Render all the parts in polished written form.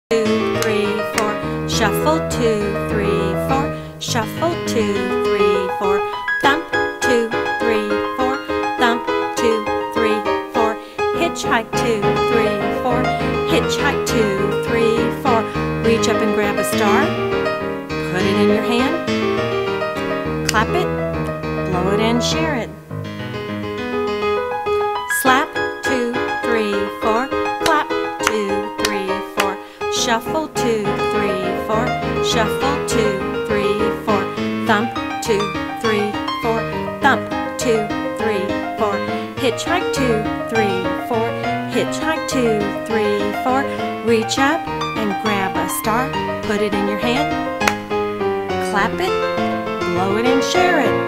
2, 3, 4. Shuffle 2, 3, 4. Shuffle 2, 3, 4. Thump 2, 3, 4. Thump 2, 3, 4. Hitchhike 2, 3, 4. Hitchhike 2, 3, 4. Reach up and grab a star. Put it in your hand. Clap it, blow it and share it. Slap 2, 3, 4. Clap 2, 3, 4. Shuffle 2, 3, 4. Shuffle 2, 3, 4. Thump 2, 3, 4. Thump 2, 3, 4. Hitchhike 2, 3, 4. Hitchhike 2, 3, 4. Reach up and grab a star. Put it in your hand. Clap it, blow it and share it.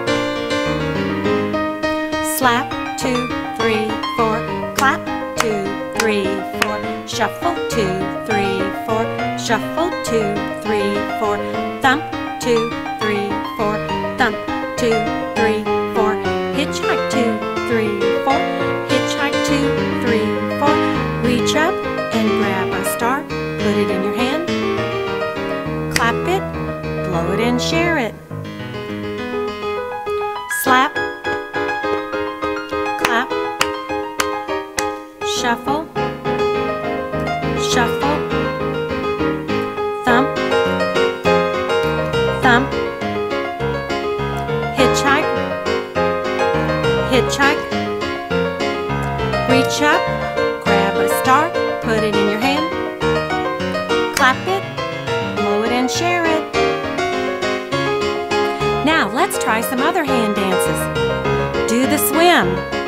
Slap 2, 3, 4. Clap 2, 3, 4. Shuffle 2, 3, 4. Shuffle 2, 3, 4. Thump 2, 3, 4. Thump 2, 3, 4. Hitchhike 2, 3, 4. Hitchhike 2, 3, 4. Reach up and grab a star. Put it in your hand. Clap it, blow it and share it. Slap, clap, shuffle, shuffle, thump, thump, hitchhike, hitchhike. Reach up, grab a star, put it in your hand. Clap it, blow it and share it. Now let's try some other hand dances. Do the swim.